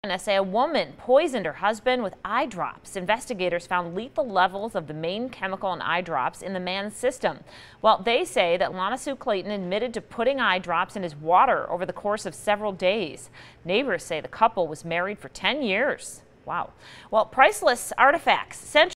Say a woman poisoned her husband with eye drops. Investigators found lethal levels of the main chemical in eye drops in the man's system. Well, they say that Lana Sue Clayton admitted to putting eye drops in his water over the course of several days. Neighbors say the couple was married for 10 years. Wow. Well, priceless artifacts.